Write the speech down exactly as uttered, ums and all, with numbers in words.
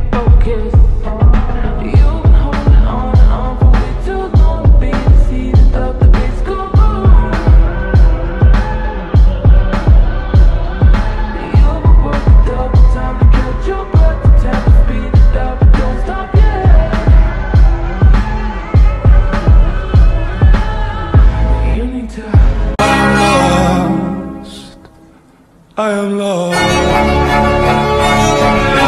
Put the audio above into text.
focus. You've been holding on and on for way too long to be deceived of the base go boom. You've been working double time to catch your breath, the tempo speed it up, but don't stop yet. You need to. I am lost.